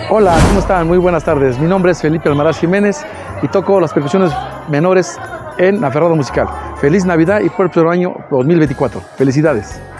Hola, ¿cómo están? Muy buenas tardes. Mi nombre es Felipe Almaraz Jiménez y toco las percusiones menores en Aferrado Musical. Feliz Navidad y próspero año 2024. Felicidades.